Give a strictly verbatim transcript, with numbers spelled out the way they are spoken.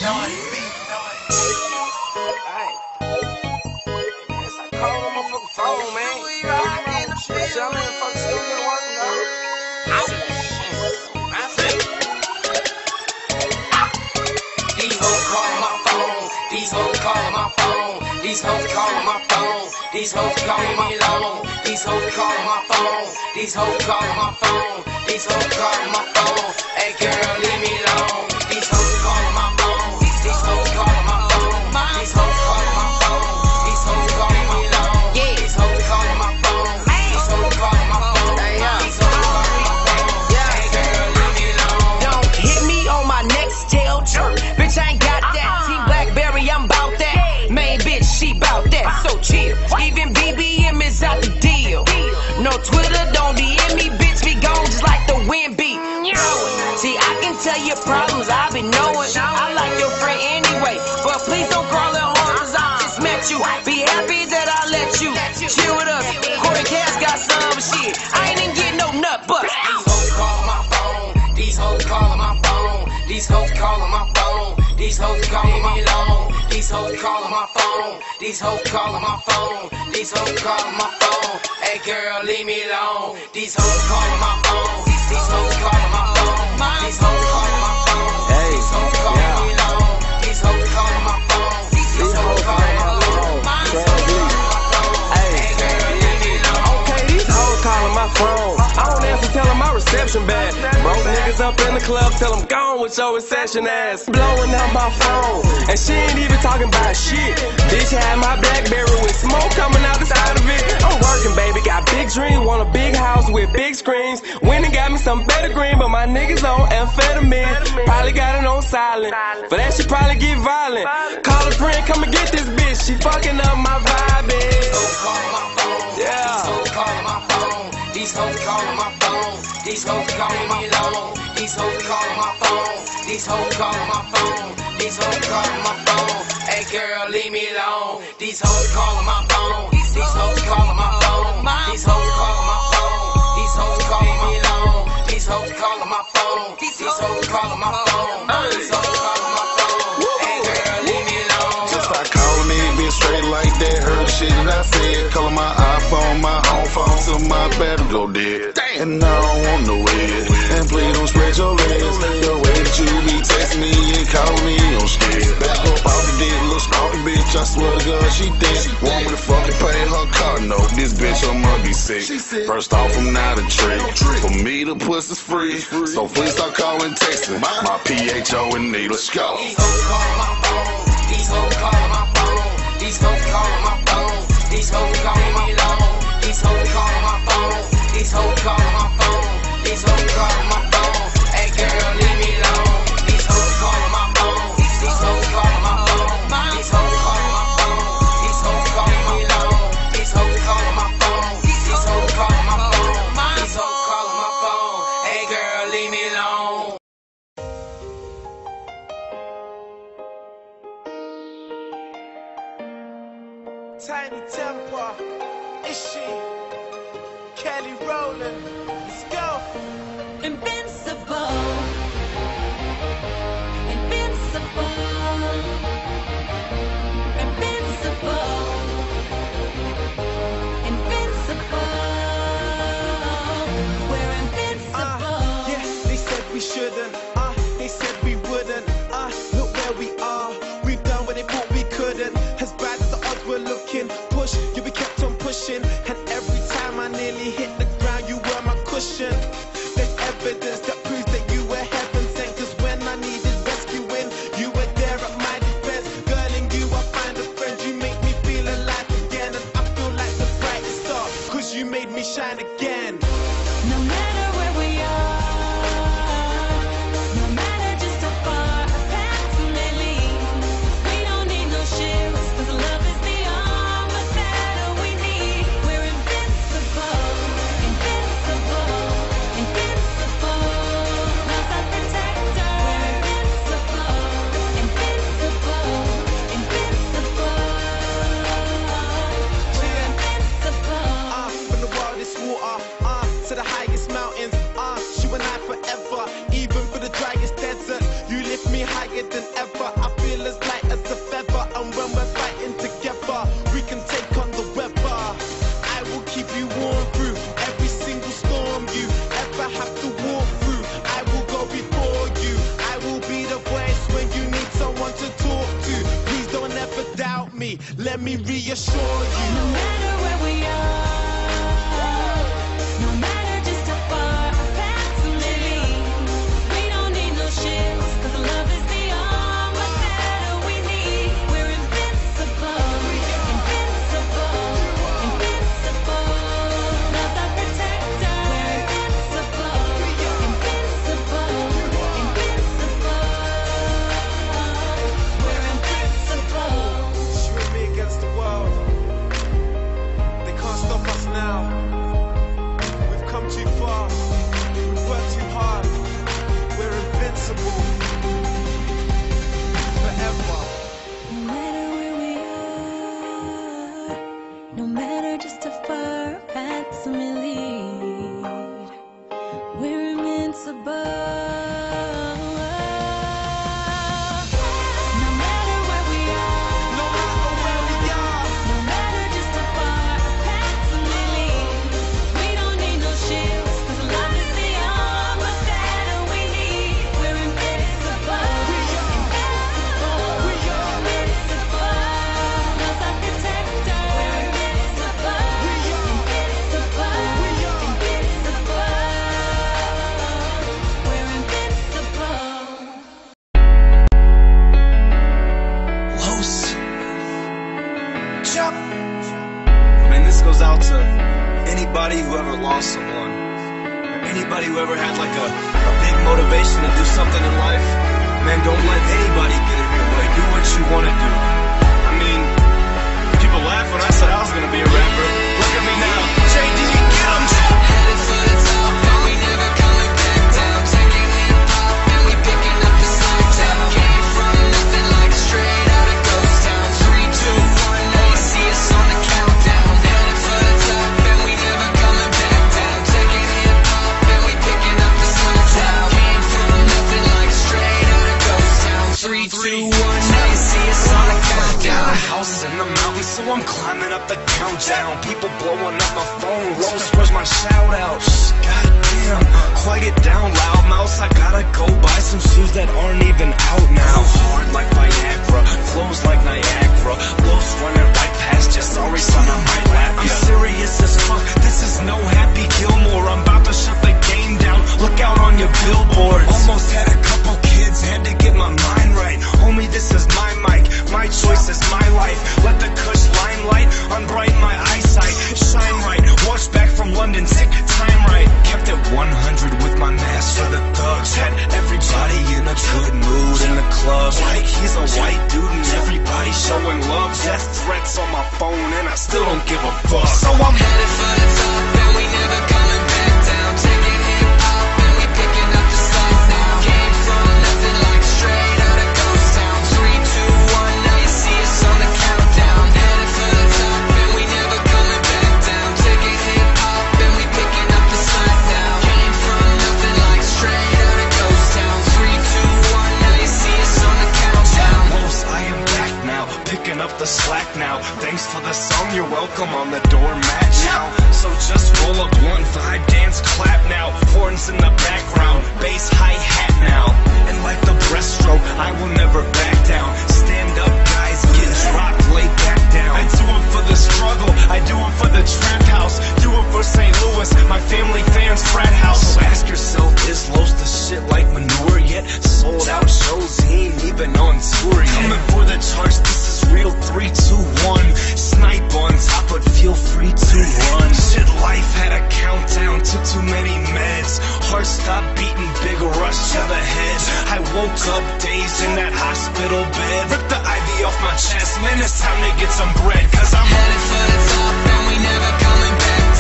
These hoes calling my phone. These hoes calling my phone. These hoes calling my phone. These hoes calling my phone. These hoes calling my phone. Hey girl, leave me alone. These hoes calling my phone. These hoes calling my phone. These hoes calling my phone. These hoes calling my phone. These hoes calling my phone. These hoes calling my phone. These hoes calling my phone. Hey girl, leave me alone. Don't hit me on my next tail chirp. Bitch, I ain't got that. Team Blackberry, I'm bout that. Main bitch, she bout that, so chill. Even B B M is out the deal. No Twitter, don't D M me, bitch, be gone just like the wind beat. See, I can tell your problems, I be knowing. I like your friend anyway, but please don't call it home, cause I just met you. Be happy that I let you chill with us. Corey Cass got some shit, I ain't even getting no nut bust. These hoes calling my phone. These hoes calling my phone. These hoes calling my phone. These hoes calling my phone. These hoes calling my phone. These hoes calling my phone. These hoes calling my phone. Hey girl, leave me alone. These hoes calling my phone. These hoes calling my phone. These hoes calling my phone. These hoes calling me alone. These hoes calling my phone. These hoes calling my phone. These hoes calling my phone. Hey girl, leave me alone. Okay, these hoes calling my phone. I don't answer, tell them my reception bad. Broke niggas up in the club, tell them gone with your recession ass. Blowing up my phone, and she ain't even talking about shit. Bitch had my Blackberry with smoke coming out the side of it. I'm working, baby, got big dreams, want a big house with big screens. Went and got me some better green, but my niggas on amphetamine. Probably got it on silent, for that she probably get violent. Call a friend, come and get this bitch, she fucking up my vibe. These hoes calling my phone. Yeah. These hoes calling my phone. These hoes calling my phone. These hoes calling my phone. These hoes calling my phone. These hoes calling my phone. These hoes calling my phone. Hey girl, leave me alone. These hoes calling my phone. These hoes calling my phone. These hoes calling my phone. These hoes calling my phone. These hoes calling my phone. These hoes calling my phone. These hoes calling my phone. Hey girl, leave me alone. Just start calling me, being straight like that. Heard the shit that I said. Calling my iPhone, my home phone, till my battery go dead. And I don't want no head. And please don't spread your legs. The way that you be texting me and calling me, I'm scared. Back up out the dead, little stalker bitch. I swear to God, she dead. Want me to fucking pay her car? No, this bitch, I'ma be sick. First off, I'm not a trick. For me, the pussy's free. So please stop calling, texting. My P H O and me, let's go. These hoes calling my phone. These hoes calling my phone. These hoes calling my phone. These hoes calling my phone. These hoes calling my phone. These hoes calling my phone. These hoes calling my phone. Hey girl, leave me alone. These hoes calling my phone. These hoes calling my phone. These hoes calling my phone. These hoes calling my phone. These hoes calling my phone. These hoes calling my phone. These hoes calling my phone. Hey girl, leave me alone. Tiny Temper, is she? Kelly Rowland, let's go. Invincible, invincible, invincible, invincible. We're invincible. Uh, yeah, they said we shouldn't. Uh, they said we wouldn't. Uh, look where we are. We've done what they thought we couldn't. As bad as the odds were looking, push, you be kept on pushing. And every time I nearly hit the ground, you were my cushion. let me reassure you. No matter where we are, no matter just how far our paths may lead, we don't need no shields, 'cause love is the armor that we need. We're invincible, invincible, invincible. Love's our protector. We're invincible, invincible, invincible. We're invincible. It's you and me against the world. They can't stop us now. We've come too far. We've worked too hard. We're invincible. Forever. No matter where we are, no matter just how far our paths may lead, we're invincible. No matter where we are, No matter where we are. no matter just how far our paths may lead, we don't need no shields, 'cause love is the armor that we need. We're invincible, invincible, invincible. Love's our protector. We're invincible, invincible, invincible. We're invincible. Los. Chuck. Man, this goes out to anybody who ever lost someone, or anybody who ever had like a, a big motivation to do something in life. Man, don't let anybody get in your way. Do what you want to do. I mean, people laugh when I said I was gonna be a rapper. Look at me now. J D, get 'em. Headed for the top, and we never coming back down. Taking hip hop, and we picking up the slack down. Came from nothing like straight out of ghost town. Three, two, one, now you see us on the countdown. Headed for the top, and we never coming back down. Taking hip hop, and we picking up the slack down. Came from nothing like straight out of ghost town. Three, two, one, now you see us on the countdown. Got a house in the mountains, so I'm climbing up the countdown. People blowing up my phone. Rose, where's my shout out? Goddamn, quiet it down, loud mouse. I gotta go buy some shoes that aren't even out now. Hard like Viagra, flows like Niagara. Love's running right past you. Sorry, son, I might laugh. I'm serious as fuck. This is no Happy Gilmore. I'm about to shut the game down. Look out on your billboards. Almost had a couple kids, had to get my mind right. Homie, this is my mic. My choice is my life. Let the Kush limelight unbrighten my eyesight. Shine right. Watch back from London. Tick time right. Kept it one hundred with my master, the thugs. Had everybody in a good mood in the club. Like he's a white dude and everybody showing love. Death threats on my phone and I still don't give a fuck. So I'm Headed for the top, and we never coming back down. Taking hip hop, and we picking up the slack now. Came from nothing like straight out of ghost town. Three, two, one, now you see us on the countdown. Headed for the top, and we never coming back down. Taking hip hop, and we picking up the slack now. Came from nothing like straight out of ghost town. Three, two, one, now you see us on the countdown. Los, I am back now, picking up the slack now. Thanks for the song, you're welcome on the doormat now. So just roll up one vibe, dance, clap now. Horns in the background, bass, hi-hat now. And like the breaststroke, I will never back down. Stand up, guys, get dropped, lay back down. I do it for the struggle, I do it for the trap house. Do it for Saint Louis, my family fans, frat house. So ask yourself, is Los the shit like manure yet? Sold out shows, he ain't even on tour yet. Coming for the charts, this is real. Three, two, one. Snipe on top, but feel free to run. Shit, life had a countdown, took too many meds. Heart stopped beating, big rush to the head. I woke up dazed in that hospital bed. Ripped the I V off my chest, man, it's time to get some bread. Cause I'm Headed for the top, and we never coming back